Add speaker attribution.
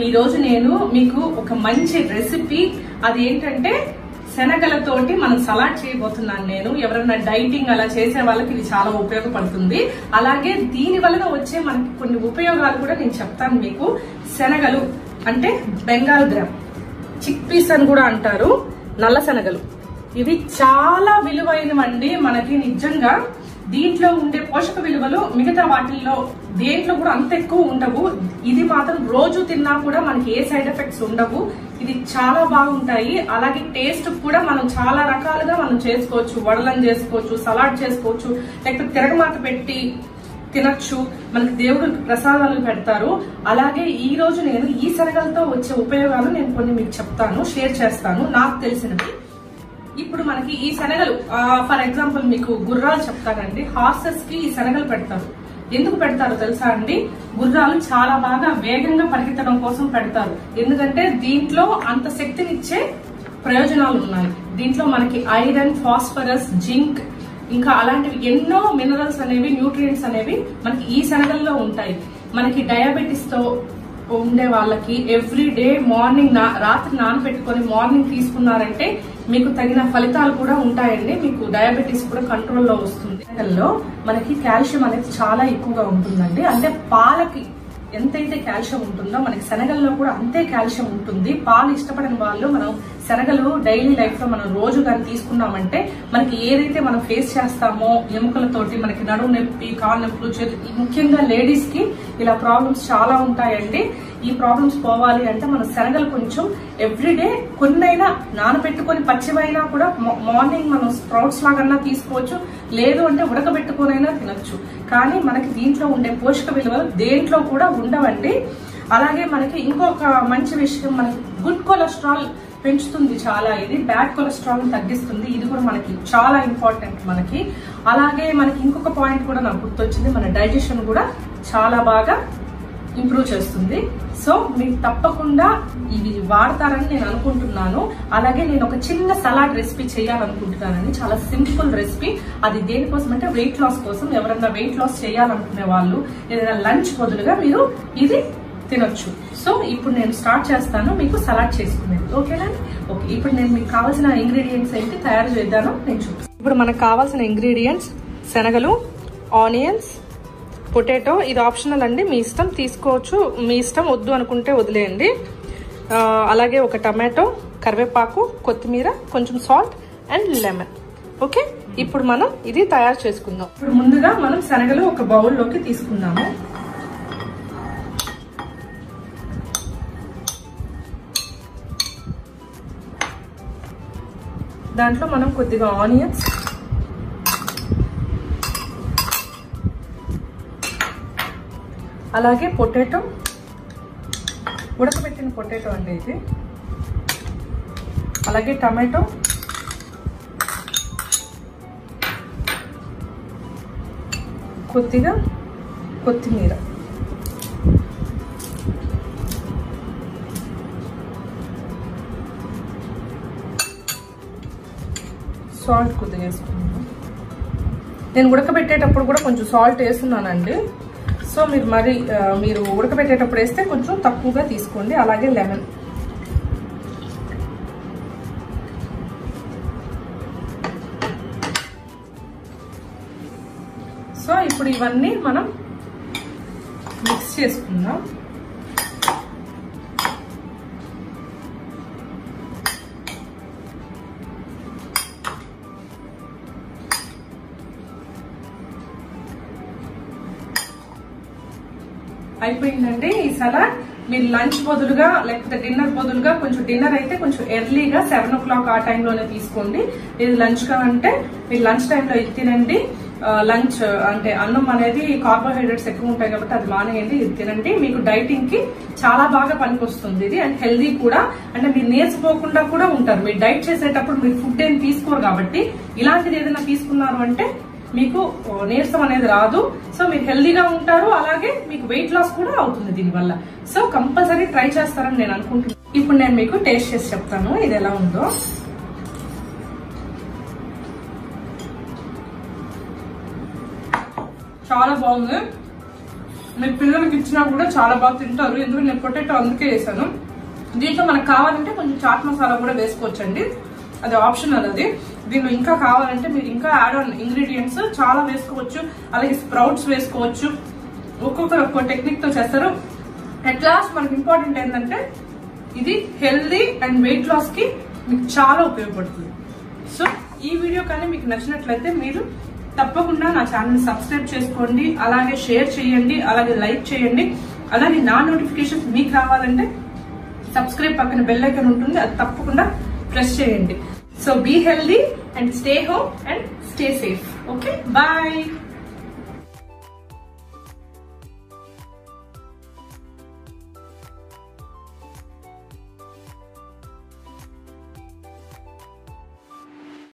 Speaker 1: ఈ రోజు నేను మీకు ఒక మంచి రెసిపీ, అది ఏంటంటే శనగలతోటి మనం సలాడ్ చేయబోతున్నాను. నేను ఎవరైనా డైటింగ్ అలా చేసే వాళ్ళకి ఇది చాలా ఉపయోగపడుతుంది. అలాగే దీని వలన వచ్చే మనకి కొన్ని ఉపయోగాలు కూడా నేను చెప్తాను మీకు. శనగలు అంటే బెంగాల్ గ్రామ్, చిక్ పీస్ అని కూడా అంటారు, నల్ల శనగలు. ఇవి చాలా విలువైనవండి మనకి. నిజంగా దీంట్లో ఉండే పోషక విలువలు మిగతా వాటిల్లో దేంట్లో కూడా అంత ఎక్కువ ఉండవు. ఇది మాత్రం రోజు తిన్నా కూడా మనకి ఏ సైడ్ ఎఫెక్ట్స్ ఉండవు. ఇది చాలా బాగుంటాయి. అలాగే టేస్ట్ కూడా మనం చాలా రకాలుగా మనం చేసుకోవచ్చు. వడలను చేసుకోవచ్చు, సలాడ్ చేసుకోవచ్చు, లేకపోతే తిరగమాత పెట్టి తినచ్చు. మనకి దేవుడు ప్రసాదాలు పెడతారు. అలాగే ఈ రోజు నేను ఈ శనగలతో వచ్చే ఉపయోగాలు నేను కొన్ని మీకు చెప్తాను, షేర్ చేస్తాను నాకు తెలిసినవి. ఇప్పుడు మనకి ఈ శనగలు, ఫర్ ఎగ్జాంపుల్ మీకు గుర్రాలు చెప్తానండి. హార్సెస్ కి ఈ శనగలు పెడతారు. ఎందుకు పెడతారో తెలుసా అండి? గుర్రాలు చాలా బాగా వేగంగా పరిగెత్తడం కోసం పెడతారు. ఎందుకంటే దీంట్లో అంత శక్తినిచ్చే ప్రయోజనాలు ఉన్నాయి. దీంట్లో మనకి ఐరన్, ఫాస్ఫరస్, జింక్, ఇంకా అలాంటివి ఎన్నో మినరల్స్ అనేవి, న్యూట్రియంట్స్ అనేవి మనకి ఈ శనగల్లో ఉంటాయి. మనకి డయాబెటీస్ తో ఉండే వాళ్ళకి ఎవ్రీ డే మార్నింగ్ రాత్రి నానబెట్టుకొని మార్నింగ్ తీసుకున్నారంటే మీకు తగిన ఫలితాలు కూడా ఉంటాయండి. మీకు డయాబెటీస్ కూడా కంట్రోల్లో వస్తుంది. శనగల్లో మనకి కాల్షియం అనేది చాలా ఎక్కువగా ఉంటుందండి. అంటే పాలకి ఎంతైతే కాల్షియం ఉంటుందో మనకి శనగల్లో కూడా అంతే కాల్షియం ఉంటుంది. పాలు ఇష్టపడిన వాళ్ళు మనం శనగలు డైలీ లైఫ్ లో మనం రోజు కానీ తీసుకున్నామంటే మనకి ఏదైతే మనం ఫేస్ చేస్తామో ఎముకలతోటి, మనకి నడుము నొప్పి, కాళ్ళ నొప్పులు, చేతులు, ముఖ్యంగా లేడీస్ కి ఇలా ప్రాబ్లమ్స్ చాలా ఉంటాయండి. ఈ ప్రాబ్లమ్స్ పోవాలి అంటే మనం శనగలు కొంచెం ఎవ్రీడే కొన్నైనా నానబెట్టుకొని పచ్చివైనా కూడా మార్నింగ్ మనం స్ప్రౌట్స్ లాగన్నా తీసుకోవచ్చు, లేదు అంటే ఉడకబెట్టుకునైనా తినొచ్చు. కానీ మనకి దీంట్లో ఉండే పోషక విలువలు దేంట్లో కూడా ఉండవండి. అలాగే మనకి ఇంకొక మంచి విషయం, మనకి గుడ్ కొలెస్ట్రాల్ పెంచుతుంది చాలా. ఇది బ్యాడ్ కొలెస్ట్రాల్ తగ్గిస్తుంది. ఇది కూడా మనకి చాలా ఇంపార్టెంట్ మనకి. అలాగే మనకి ఇంకొక పాయింట్ కూడా నాకు గుర్తొచ్చింది, మన డైజెషన్ కూడా చాలా బాగా ఇంప్రూవ్ చేస్తుంది. సో మీరు తప్పకుండా ఇవి వాడతారని నేను అనుకుంటున్నాను. అలాగే నేను ఒక చిన్న సలాడ్ రెసిపీ చేయాలనుకుంటున్నానండి. చాలా సింపుల్ రెసిపీ. అది దేనికోసం అంటే వెయిట్ లాస్ కోసం. ఎవరైనా వెయిట్ లాస్ చేయాలనుకునే వాళ్ళు ఏదైనా లంచ్ బదులుగా మీరు ఇది తినొచ్చు. సో ఇప్పుడు నేను స్టార్ట్ చేస్తాను మీకు సలాడ్ చేసుకునేది. ఓకేనా? ఓకే, ఇప్పుడు నేను మీకు కావాల్సిన ఇంగ్రీడియంట్స్ ఏంటి తయారు చేద్దాను నేను చూపిస్తాను. ఇప్పుడు మనకు కావాల్సిన ఇంగ్రీడియంట్స్ శనగలు, ఆనియన్స్, పొటాటో. ఇది ఆప్షనల్ అండి, మీ ఇష్టం, తీసుకోవచ్చు, మీ ఇష్టం. వద్దు అనుకుంటే వదిలేయండి. అలాగే ఒక టమాటో, కరివేపాకు, కొత్తిమీర, కొంచెం సాల్ట్ అండ్ లెమన్. ఓకే, ఇప్పుడు మనం ఇది తయారు చేసుకుందాం. ఇప్పుడు ముందుగా మనం శనగలు ఒక బౌల్లోకి తీసుకుందాము. దాంట్లో మనం కొద్దిగా ఆనియన్స్, అలాగే పొటాటో, ఉడకబెట్టిన పొటాటో అండి ఇది, అలాగే టమాటో, కొద్దిగా కొత్తిమీర, సాల్ట్ కొద్దిగా వేసుకున్నాను. నేను ఉడకబెట్టేటప్పుడు కూడా కొంచెం సాల్ట్ వేస్తున్నానండి. సో మీరు ఉడకబెట్టేటప్పుడు వేస్తే కొంచెం తక్కువగా తీసుకోండి. అలాగే లెమన్. సో ఇప్పుడు ఇవన్నీ మనం మిక్స్ చేసుకుందాం. అయిపోయిందండి ఈ సలాడ్. మీరు లంచ్ బదులుగా లేకపోతే డిన్నర్ బదులుగా, కొంచెం డిన్నర్ అయితే కొంచెం ఎర్లీగా 7 o'clock ఆ టైంలోనే తీసుకోండి. ఇది లంచ్ గా అంటే మీరు లంచ్ టైంలో ఇది తినండి. లంచ్ అంటే అన్నం అనేది కార్బోహైడ్రేట్స్ ఎక్కువ ఉంటాయి కాబట్టి అది మానేయండి, ఇది తినండి. మీకు డైటింగ్ కి చాలా బాగా పనికొస్తుంది ఇది. అండ్ హెల్దీ కూడా. అంటే మీరు నీరసపోకుండా కూడా ఉంటారు. మీరు డైట్ చేసేటప్పుడు మీరు ఫుడ్ ఏం తీసుకోరు కాబట్టి ఇలాంటిది ఏదైనా తీసుకున్నారు అంటే మీకు నీరసం అనేది రాదు. సో మీరు హెల్దీగా ఉంటారు, అలాగే మీకు వెయిట్ లాస్ కూడా అవుతుంది దీనివల్ల. సో కంపల్సరీ ట్రై చేస్తారని నేను అనుకుంటున్నాను. ఇప్పుడు నేను మీకు టేస్ట్ చేసి చెప్తాను ఇది ఎలా ఉందో. చాలా బాగుంది. మీరు పిల్లలకి ఇచ్చినా కూడా చాలా బాగా తింటారు. ఎందుకంటే నేను పొటాటో అందుకే వేసాను. దీంట్లో మనకు కావాలంటే కొంచెం చాట్ మసాలా కూడా వేసుకోవచ్చండి, అది ఆప్షనల్. అది దీనిలో ఇంకా కావాలంటే మీరు ఇంకా యాడ్ ఆన్ ఇంగ్రీడియంట్స్ చాలా వేసుకోవచ్చు. అలాగే స్ప్రౌట్స్ వేసుకోవచ్చు. ఒక్కొక్కరు ఒక్కో టెక్నిక్ తో చేస్తారు. అట్ లాస్ట్ మనకి ఇంపార్టెంట్ ఏంటంటే ఇది హెల్దీ అండ్ వెయిట్ లాస్ కి మీకు చాలా ఉపయోగపడుతుంది. సో ఈ వీడియో కానీ మీకు నచ్చినట్లయితే మీరు తప్పకుండా నా ఛానల్ సబ్స్క్రైబ్ చేసుకోండి, అలాగే షేర్ చేయండి, అలాగే లైక్ చేయండి. అలాగే నా నోటిఫికేషన్స్ మీకు రావాలంటే సబ్స్క్రైబ్ పక్కన బెల్ ఐకాన్ ఉంటుంది, అది తప్పకుండా ప్రెస్ చేయండి. So be healthy and stay home and stay safe. Okay, bye.